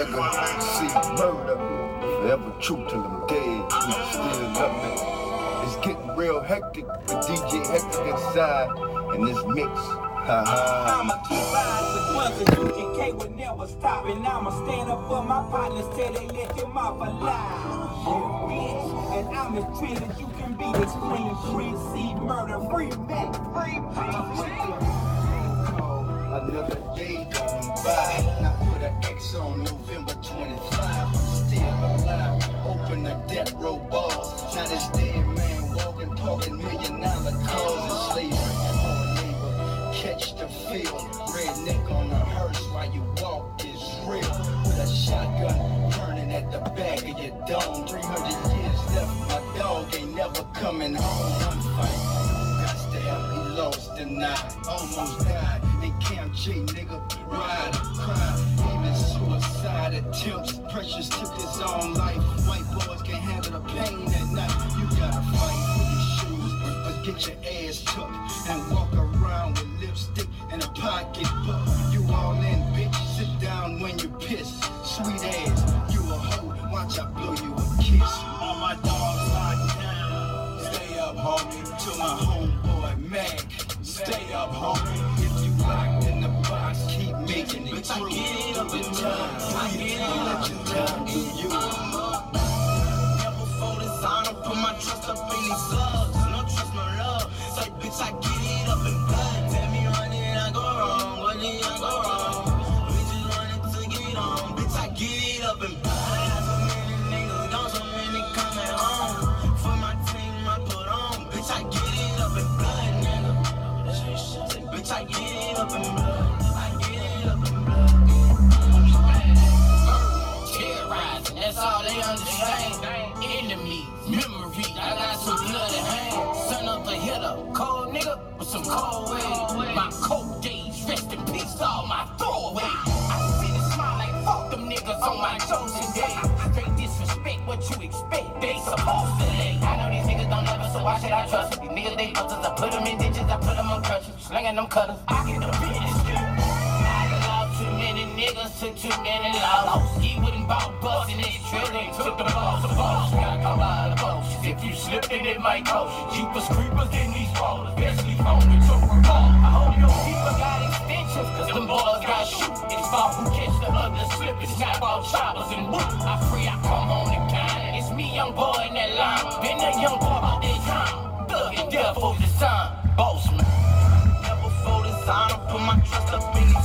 nigga. See murder, forever true till I'm dead. We still love me. It's getting real hectic with DJ Hectic inside in this mix. I'ma keep riding with one, cause UGK would never stop. And I'ma stand up for my partners till they let them off alive. Yeah, bitch. And I'm as true as you can be. Explain free, see murder, free man, free. Another day going by. Now put an X on November 25. I'm still alive. Open the death row balls. Now this dead man walking, talking $1 million cars and slavery. Catch the feel, redneck on a hearse while you walk is real. With a shotgun burning at the back of your dome. 300 years left, my dog ain't never coming home. One fight, got to have he lost tonight. Almost died in Camp J, nigga. Ride, cry, even suicide attempts. Precious took his own life. White boys can't handle the pain at night. You gotta fight for your shoes, but get your ass took and walk around with lipstick and a pocketbook. You all in, bitch. Sit down when you piss. Sweet ass, you a hoe. Watch I blow you a kiss. All my dogs locked down. Stay up, homie. To my homeboy Mac. Stay up, homie. If you locked in the box, keep making it. Bitch, I get it up in time. I get it up in time. You. Never for designer. Put my trust up in these slugs. No trust, no love. Say, bitch, I get it up in blood. Tell me what did I go wrong? What did I go wrong? Bitches running to get on. Bitch, I get it up in blood. I got so many niggas gone, so many coming home. For my team, I put on. Bitch, I get it up in blood, nigga. Say, bitch, I get it up in blood. I get it up in blood. Terrorizing, that's all they understand. Enemies, memories, I got some blood in hand. Son of a hitter, cold nigga with some cold ways. My cold days, rest in peace, all my throwaways. I see the smile like fuck them niggas on my chosen day. Straight disrespect, what you expect, they supposed to lay. I know these niggas don't love us, so why should I trust them? These niggas, they buzzers, I put them in ditches, I put them on crutches. Slinging them cutters, I get the business. Too many niggas took too many laws. He wouldn't ball bust in his trailer. They took the balls of balls. Gotta come out of the boats. If you slipped in it might cost you. Jeepers creepers in these ballers. Especially on the took a ball. I hope your people got extensions, cause them boys got shoot. It's ball who catch the other slippers. Snap all choppers and whoop. I free, I come home to kind. It's me, young boy in that line. Been a young boy about that time. Thug and death over the time. Boss man. Never for designer. Put my trust up in these